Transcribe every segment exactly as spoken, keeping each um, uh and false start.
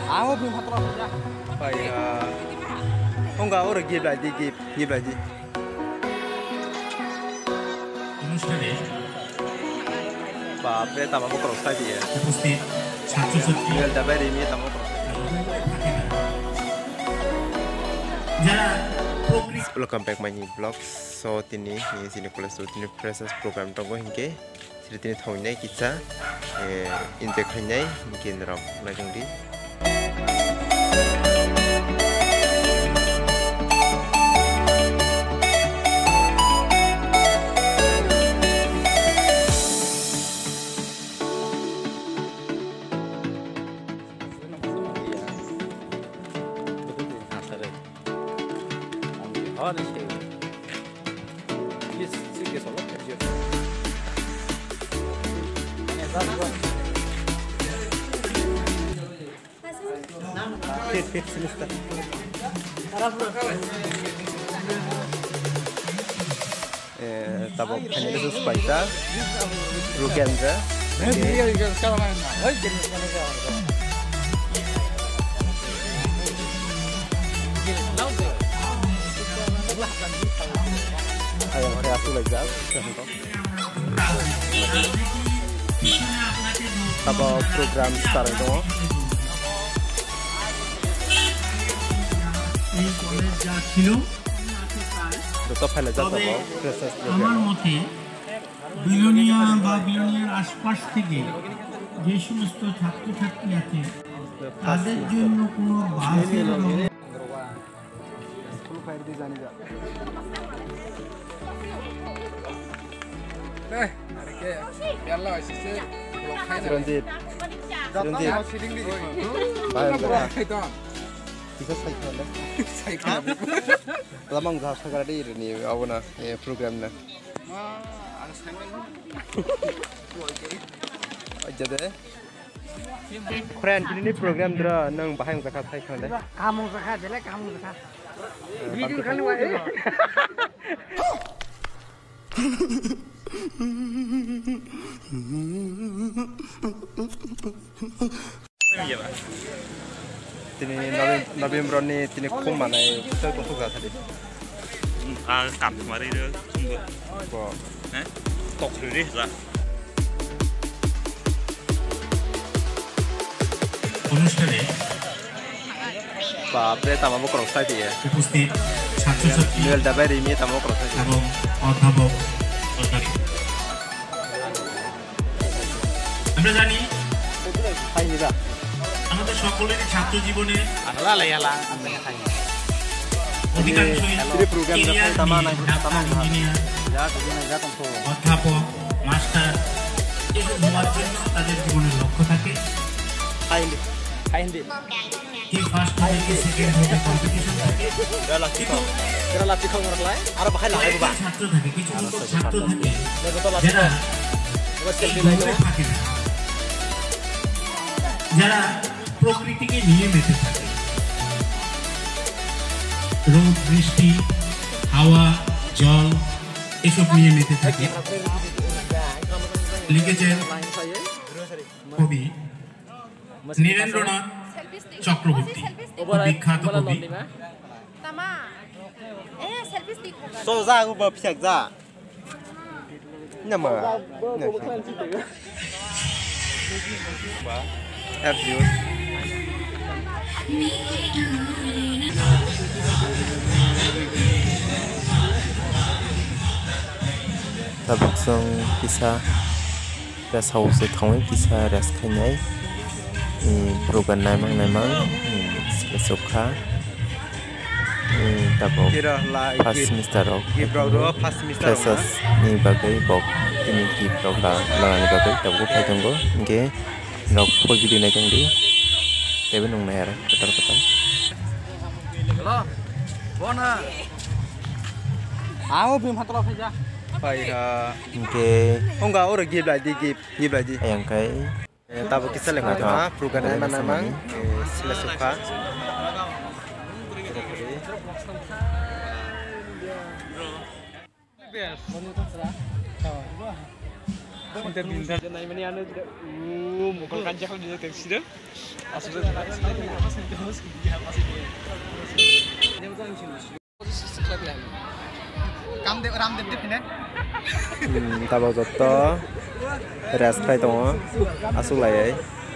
Aku belum patron saja. Kayak oh enggak, orang give lagi, give, give lagi. অনুষ্ঠানে বাপরে তামাকো cross tadi ya. উপস্থিত ছাত্রছাত্রী Tinggal dapat ini tamakো cross. যারা প্রকৃতি Welcome back my new vlog. So tini ini sini kelas tu tini proses program tunggu hingga sini tini tahun ini kita intake hanya mungkin rok lajang di. Oh, ini sih. Yes, sih ke solo kerja. Ini satu. Fit fit semester. Eh, tabok hanya itu supaya rugen je. Eh, dia juga sekarang mana? Oh, jadi sekarang sekarang. Ayo, saya aku lagi jauh. Tabok program start itu. এই college যা ছিল Dokter file aja তবে tabok proses আমার program. মতে বিলোনিয়া বা billionaire আশপাশ থেকে যে সমস্ত ছাত্রছাত্রী আছে তাদের জন্য কোনো বাসের ব্যবস্থা Full fire di sana juga. Eh, hari ke biarlah sih blok hai na. Serenjit. Serenjit. Mau siding di. Baik, baik. Itu. Bisa cycle deh. Cycle. Lamang jauh sekali ini apa na program na. Ah, harus cycle. Aja deh. Friend, ini program dra nang bahang zakat cycle deh. Kamu zakat jelek, kamu zakat. Video kan wae. Tini November ni tini kum mana kita tu suka tadi. À, cặp mà đi được không được Bo. đấy cột rồi đi ra অনুষ্ঠানে Bapak tamu cross tadi ya. উপস্থিত ছাত্রছাত্রী Tinggal dapat ini tamu cross tadi. এবং অধ্যাপক অধ্যাপিকা আমরা জানি Hai juga. আমাদের সকলেরই ছাত্র জীবনে Adalah layalah ambilnya hai. অধিকাংশই Ini program কেরিয়ার pertama নিয়ে naik doctor, pertama engineer, Ya, begini aja tentu. অধ্যাপক মাস্টার এসব হওয়ার জন্য তাদের জীবনের লক্ষ্য থাকে Hai ini. Hai ndi. কি ফার্স্ট থেকে সেকেন্ড হতে কম্পিটিশন থাকে কিন্তু Kira latih kau ngorok lain? Arab bahai lah, কয়েকটা Pak. ছাত্র থাকে কিছু কিছু ছাত্র থাকে Betul latih. যারা Buat এই selfie দৌড়ে lain. থাকে না যারা প্রকৃতিকে নিয়ে মেতে থাকে রোদ বৃষ্টি হাওয়া জল এসব নিয়ে মেতে থাকে লিখেছেন কবি নীরেন্দ্রনাথ চক্রবর্তী খুব বিখ্যাত কবি Tama. Eh, selfie stick. So za aku bawa pisak za. Nama. Have you? Tabak song bisa ras house thong bisa ras khanai program namang namang sokha tabok pas semester rok pas semester ni bagai bok ini ki program langani bagai tabok phaitonggo inge rok phol video nai jangdi tebe nong nai ara ketar ketar Halo. Bona. Aku belum patron saja. Baik, inge oh enggak, orang give lagi, give, give lagi. Yang kai tabok kisah lengah tu, program namang namang sila suka. Tabau joto rest khai tongo asuk lai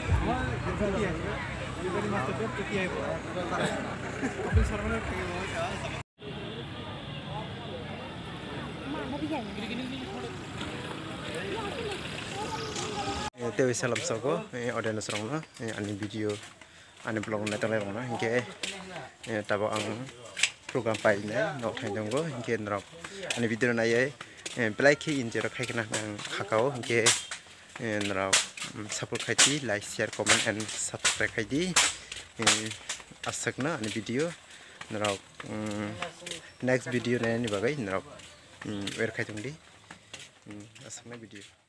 tewi salam soko audience rong no ani video ani blog na tang rong no hingke tabo ang program pai na no thang jong go hingke rok ani video na ye belai ke in jero khai kana nang khakao hingke rok support khai ti like share comment and subscribe khai di asak na ani video rok next video na ni bagai rok wer khai jong di asak na video